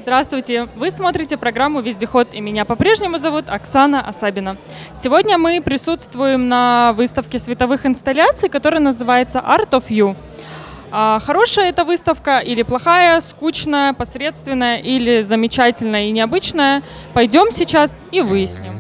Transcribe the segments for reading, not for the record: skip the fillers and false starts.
Здравствуйте! Вы смотрите программу «Вездеход» и меня по-прежнему зовут Оксана Асабина. Сегодня мы присутствуем на выставке световых инсталляций, которая называется Art of You. Хорошая эта выставка или плохая, скучная, посредственная или замечательная и необычная? Пойдем сейчас и выясним.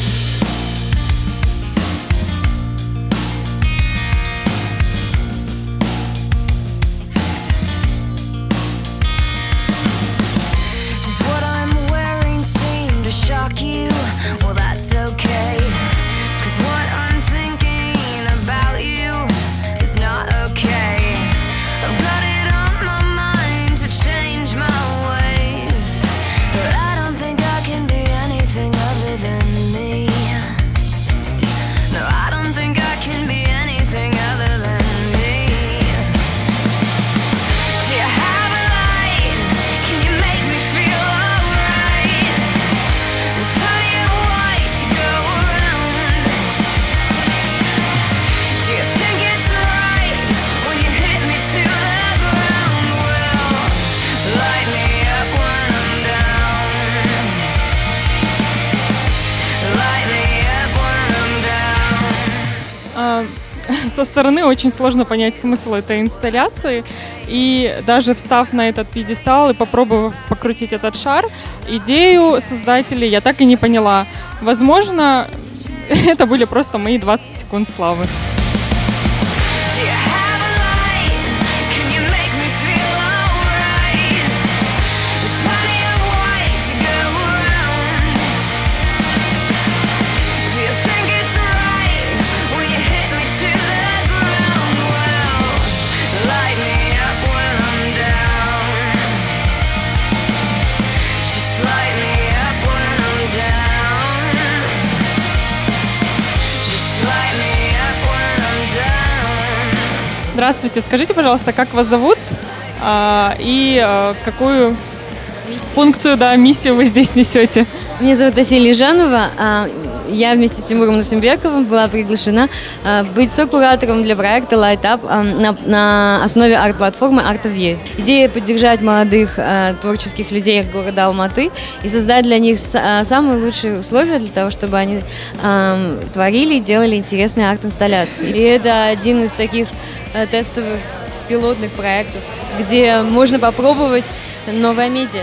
Со стороны очень сложно понять смысл этой инсталляции, и даже встав на этот пьедестал и попробовав покрутить этот шар, идею создателей я так и не поняла. Возможно, это были просто мои 20 секунд славы. Здравствуйте, скажите, пожалуйста, как вас зовут и какую функцию, миссию вы здесь несете? Меня зовут Асилия Жанова. Я вместе с Тимуром Нусимбековым была приглашена быть сокуратором для проекта Light Up на основе арт-платформы Art of You. Идея поддержать молодых творческих людей города Алматы и создать для них самые лучшие условия для того, чтобы они творили и делали интересные арт-инсталляции. И это один из таких тестовых пилотных проектов, где можно попробовать новое медиа.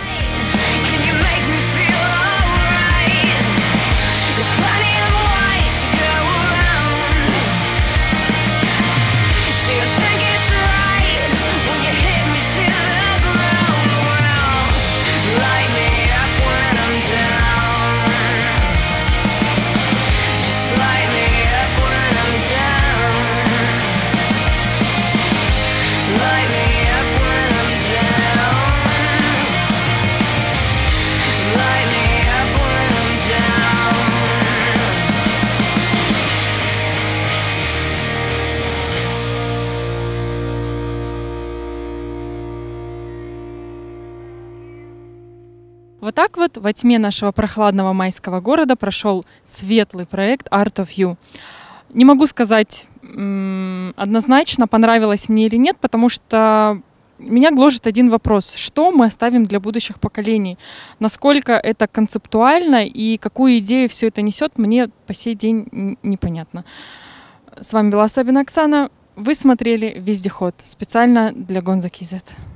Вот так вот во тьме нашего прохладного майского города прошел светлый проект Art of You. Не могу сказать однозначно, понравилось мне или нет, потому что меня гложет один вопрос. Что мы оставим для будущих поколений? Насколько это концептуально и какую идею все это несет, мне по сей день непонятно. С вами была Асабина Оксана. Вы смотрели «Вездеход» специально для Гонза.kz.